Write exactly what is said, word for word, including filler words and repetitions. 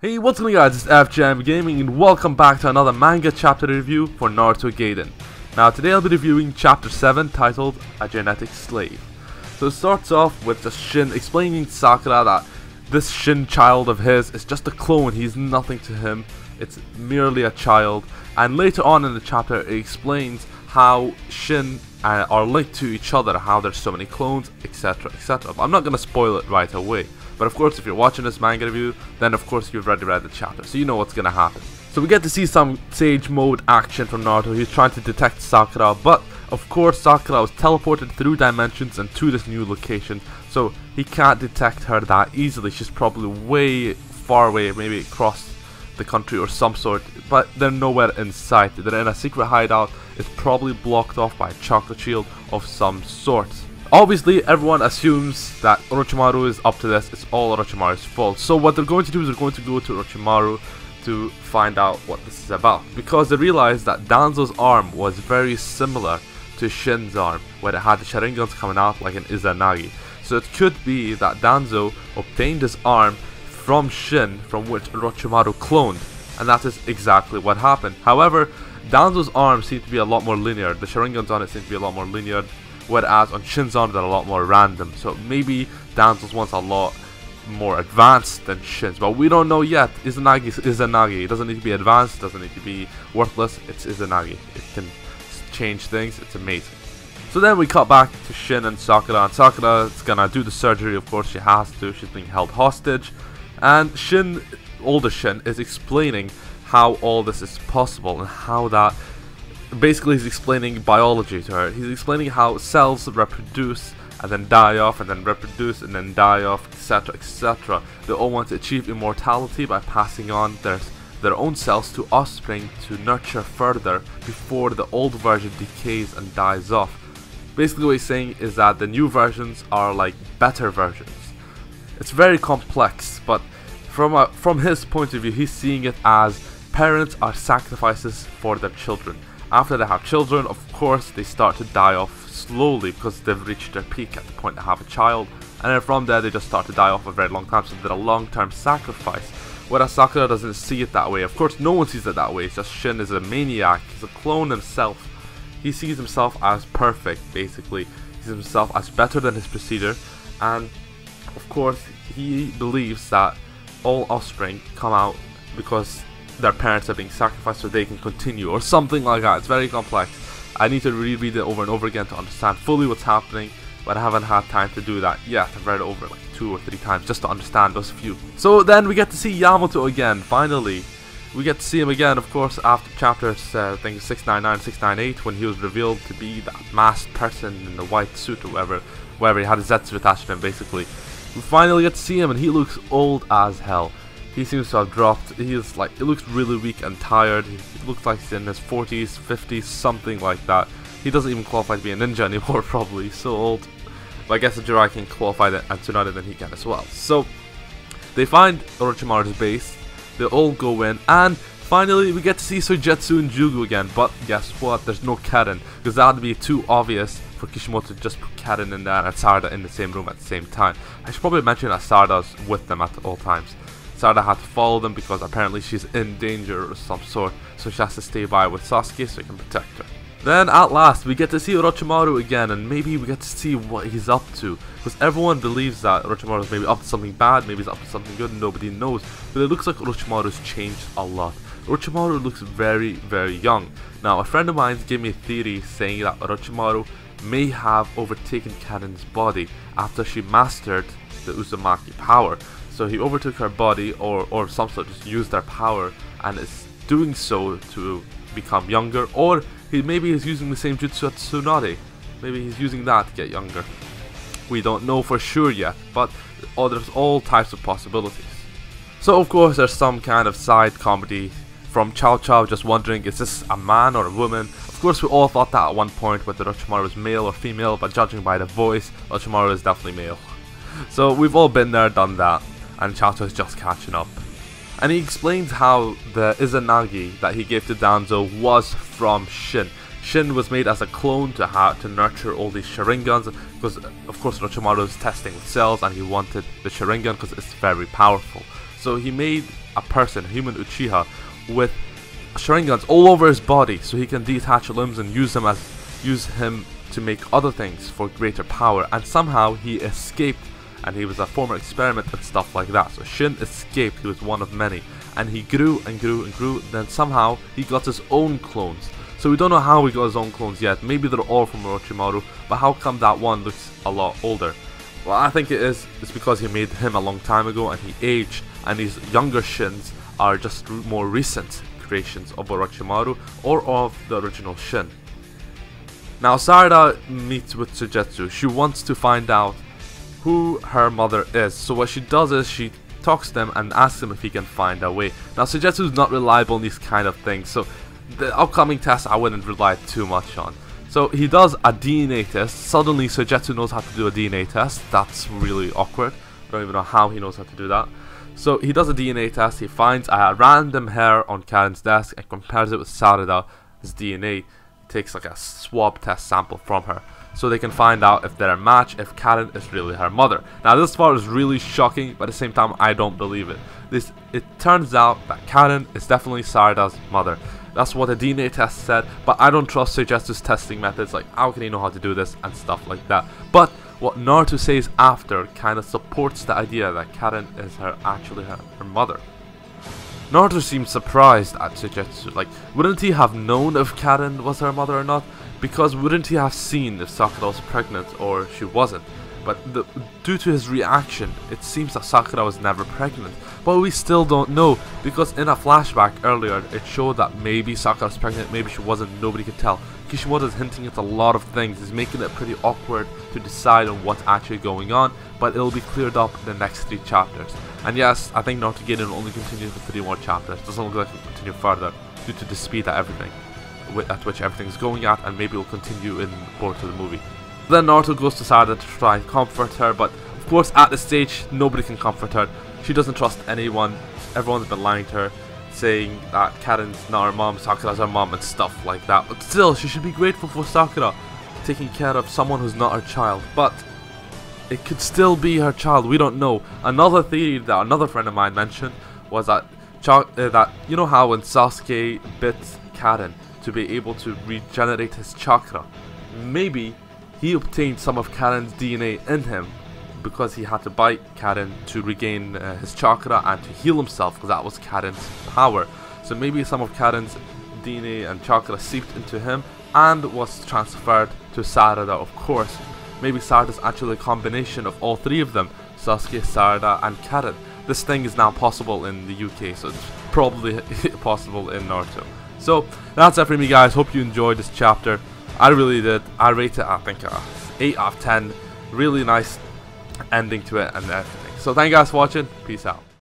Hey, what's going on guys, it's F J M Gaming and welcome back to another manga chapter review for Naruto Gaiden. Now today I'll be reviewing chapter seven titled A Genetic Slave. So it starts off with just Shin explaining to Sakura that this Shin child of his is just a clone, he's nothing to him, it's merely a child. And later on in the chapter it explains how Shin uh, are linked to each other, how there's so many clones, etc, et cetera. I'm not going to spoil it right away. But of course, if you're watching this manga review, then of course you've already read the chapter, so you know what's gonna happen. So we get to see some Sage Mode action from Naruto. He's trying to detect Sakura, but of course Sakura was teleported through dimensions and to this new location, so he can't detect her that easily. She's probably way far away, maybe across the country or some sort, but they're nowhere in sight. They're in a secret hideout. It's probably blocked off by a chocolate shield of some sort. Obviously, everyone assumes that Orochimaru is up to this. It's all Orochimaru's fault. So what they're going to do is they're going to go to Orochimaru to find out what this is about. Because they realized that Danzo's arm was very similar to Shin's arm, where it had the Sharingans coming out like an Izanagi. So it could be that Danzo obtained his arm from Shin, from which Orochimaru cloned. And that is exactly what happened. However, Danzo's arm seemed to be a lot more linear. The Sharingans on it seemed to be a lot more linear. Whereas on Shin's arm they're a lot more random, so maybe Danzo's one's a lot more advanced than Shin's, but we don't know yet. Izanagi is Izanagi. It doesn't need to be advanced, it doesn't need to be worthless, it's Izanagi. It can change things, it's amazing. So then we cut back to Shin and Sakura, and Sakura is gonna do the surgery, of course she has to, she's being held hostage, and Shin, older Shin, is explaining how all this is possible and how that basically he's explaining biology to her. He's explaining how cells reproduce and then die off and then reproduce and then die off, etc, et cetera. They all want to achieve immortality by passing on their, their own cells to offspring to nurture further before the old version decays and dies off. Basically what he's saying is that the new versions are like better versions. It's very complex, but from, a, from his point of view, he's seeing it as parents are sacrifices for their children. After they have children, of course, they start to die off slowly because they've reached their peak at the point they have a child. And then from there, they just start to die off a very long time, so they're a long-term sacrifice. Whereas Sakura doesn't see it that way. Of course, no one sees it that way. It's just Shin is a maniac. He's a clone himself. He sees himself as perfect, basically. He sees himself as better than his procedure. And, of course, he believes that all offspring come out because their parents are being sacrificed so they can continue, or something like that. It's very complex. I need to reread it over and over again to understand fully what's happening, but I haven't had time to do that yet. I've read it over like two or three times just to understand those few. So then we get to see Yamato again, finally. We get to see him again, of course, after chapters, uh, I think six ninety-nine, six ninety-eight, when he was revealed to be that masked person in the white suit or whatever, wherever he had his Zetsu attached to him, basically. We finally get to see him, and he looks old as hell. He seems to have dropped. He is like, it looks really weak and tired. He looks like he's in his forties, fifties, something like that. He doesn't even qualify to be a ninja anymore, probably. So old. But I guess if Jiraiya can qualify that and Tsunade, then he can as well. So they find Orochimaru's base. They all go in, and finally we get to see Soijetsu and Jugu again. But guess what? There's no Karen, because that would be too obvious for Kishimoto to just put Karen in there and Sarada in the same room at the same time. I should probably mention that Sarada's with them at all times. Sarada had to follow them because apparently she's in danger of some sort, so she has to stay by with Sasuke so he can protect her. Then at last we get to see Orochimaru again, and maybe we get to see what he's up to, because everyone believes that Orochimaru is maybe up to something bad, maybe he's up to something good, nobody knows, but it looks like Orochimaru's changed a lot. Orochimaru looks very very young. Now a friend of mine gave me a theory saying that Orochimaru may have overtaken Karen's body after she mastered the Uzumaki power. So he overtook her body, or, or some sort, just used their power, and is doing so to become younger, or he maybe is using the same jutsu at Tsunade. Maybe he's using that to get younger. We don't know for sure yet, but oh, there's all types of possibilities. So of course there's some kind of side comedy from Chow Chow just wondering, is this a man or a woman? Of course we all thought that at one point, whether Orochimaru is male or female, but judging by the voice, Orochimaru is definitely male. So we've all been there, done that. And Chow Chow is just catching up. And he explains how the Izanagi that he gave to Danzo was from Shin. Shin was made as a clone to have to nurture all these Sharingans, because of course Orochimaru was testing with cells and he wanted the Sharingan because it's very powerful. So he made a person, a human Uchiha, with Sharingans all over his body, so he can detach limbs and use them as use him to make other things for greater power. And somehow he escaped, and he was a former experiment and stuff like that. So Shin escaped, he was one of many, and he grew and grew and grew. Then somehow he got his own clones. So we don't know how he got his own clones yet. Maybe they're all from Orochimaru, but how come that one looks a lot older? Well, I think it is it's because he made him a long time ago and he aged, and these younger Shins are just more recent creations of Orochimaru or of the original Shin. Now Sarada meets with Suigetsu. She wants to find out who her mother is. So what she does is she talks to them and asks him if he can find a way. Now Suigetsu is not reliable in these kind of things, so the upcoming test I wouldn't rely too much on. So he does a D N A test. Suddenly Suigetsu knows how to do a D N A test. That's really awkward. I don't even know how he knows how to do that. So he does a D N A test. He finds a random hair on Karen's desk and compares it with Sarada's D N A. He takes like a swab test sample from her, so they can find out if they're a match, if Karen is really her mother. Now this part is really shocking, but at the same time I don't believe it. This It turns out that Karen is definitely Sarada's mother. That's what the D N A test said, but I don't trust Suigetsu's testing methods, like how can he know how to do this and stuff like that. But what Naruto says after kind of supports the idea that Karen is her actually her, her mother. Naruto seems surprised at Suigetsu. Like, wouldn't he have known if Karen was her mother or not? Because wouldn't he have seen if Sakura was pregnant or she wasn't? But the, due to his reaction, it seems that Sakura was never pregnant. But we still don't know, because in a flashback earlier, it showed that maybe Sakura was pregnant, maybe she wasn't, nobody could tell. Kishimoto is hinting at a lot of things, he's making it pretty awkward to decide on what's actually going on, but it'll be cleared up in the next three chapters. And yes, I think Naruto Gaiden will only continue for three more chapters. It doesn't look like it will continue further due to the speed at everything, at which everything's going at, and maybe it will continue in Boruto the movie. Then Naruto goes to Sarada to try and comfort her, but of course at this stage nobody can comfort her. She doesn't trust anyone. Everyone's been lying to her, saying that Karen's not her mom, Sakura's her mom and stuff like that. But still, she should be grateful for Sakura taking care of someone who's not her child. But it could still be her child, we don't know. Another theory that another friend of mine mentioned was that, uh, that you know how when Sasuke bit Karen to be able to regenerate his chakra, maybe he obtained some of Karen's D N A in him because he had to bite Karen to regain uh, his chakra and to heal himself, because that was Karen's power. So maybe some of Karen's D N A and chakra seeped into him and was transferred to Sarada, of course. Maybe Sarada's actually a combination of all three of them, Sasuke, Sarada and Karen. This thing is now possible in the U K, so it's probably possible in Naruto. So that's it for me, guys. Hope you enjoyed this chapter. I really did. I rate it, I think, uh, eight out of ten. Really nice ending to it and everything. So thank you guys for watching. Peace out.